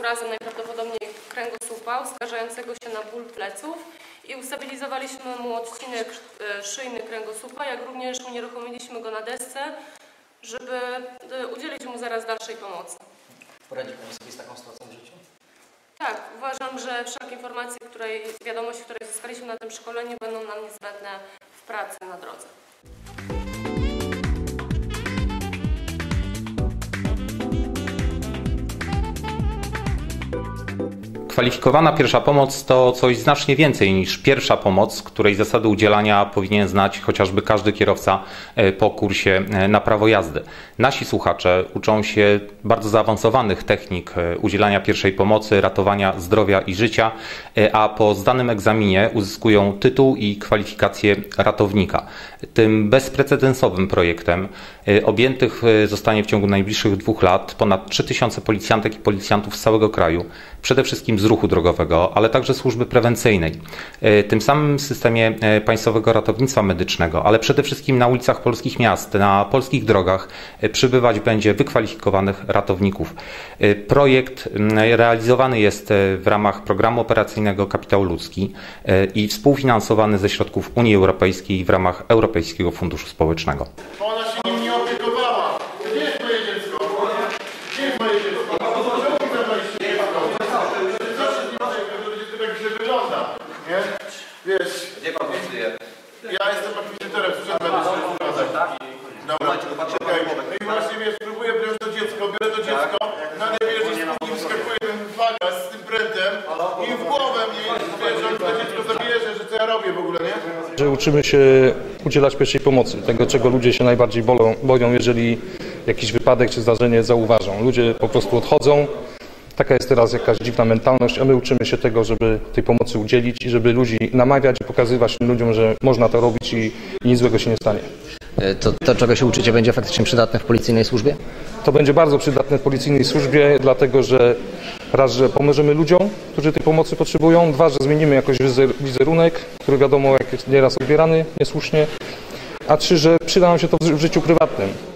urazem najprawdopodobniej kręgosłupa, uskarżającego się na ból pleców i ustabilizowaliśmy mu odcinek szyjny kręgosłupa, jak również unieruchomiliśmy go na desce, żeby udzielić mu zaraz dalszej pomocy. Poradzi Pani sobie z taką sytuacją w życiu? Tak, uważam, że wszelkie informacje, wiadomości, które zyskaliśmy na tym szkoleniu, będą nam niezbędne w pracy na drodze. Kwalifikowana pierwsza pomoc to coś znacznie więcej niż pierwsza pomoc, której zasady udzielania powinien znać chociażby każdy kierowca po kursie na prawo jazdy. Nasi słuchacze uczą się bardzo zaawansowanych technik udzielania pierwszej pomocy, ratowania zdrowia i życia, a po zdanym egzaminie uzyskują tytuł i kwalifikację ratownika. Tym bezprecedensowym projektem objętych zostanie w ciągu najbliższych 2 lat ponad 3000 policjantek i policjantów z całego kraju, przede wszystkim z ruchu drogowego, ale także służby prewencyjnej. Tym samym systemie Państwowego Ratownictwa Medycznego, ale przede wszystkim na ulicach polskich miast, na polskich drogach przybywać będzie wykwalifikowanych ratowników. Projekt realizowany jest w ramach programu operacyjnego Kapitał Ludzki i współfinansowany ze środków Unii Europejskiej w ramach Europejskiego Funduszu Społecznego. Ona się nim nie opiekowała. Gdzie jest moje dziecko? Gdzie jest moje dziecko? Czemu zabraliście dziecko? Co się z nim dzieje? Dziecko tak źle wygląda, nie? Wiesz... Gdzie Pan pracuje? Ja jestem akwizytorem sprzęt medyczny. Tak? Dobra, czekaj. No i właśnie wiesz, próbuję wziąć to dziecko, biorę to dziecko, nagle wiesz, i wyskakuje ten fagas z tym prętem i w głowę mnie, wiesz, on to dziecko zabierze, że co ja robię w ogóle, nie? Że uczymy się udzielać pierwszej pomocy, tego czego ludzie się najbardziej boją, jeżeli jakiś wypadek czy zdarzenie zauważą. Ludzie po prostu odchodzą, taka jest teraz jakaś dziwna mentalność, a my uczymy się tego, żeby tej pomocy udzielić i żeby ludzi namawiać i pokazywać ludziom, że można to robić i nic złego się nie stanie. To, czego się uczycie, będzie faktycznie przydatne w policyjnej służbie? To będzie bardzo przydatne w policyjnej służbie, dlatego że raz, że pomożemy ludziom, którzy tej pomocy potrzebują, 2, że zmienimy jakoś wizerunek, który wiadomo jak jest nieraz odbierany niesłusznie, a 3, że przyda nam się to w życiu prywatnym.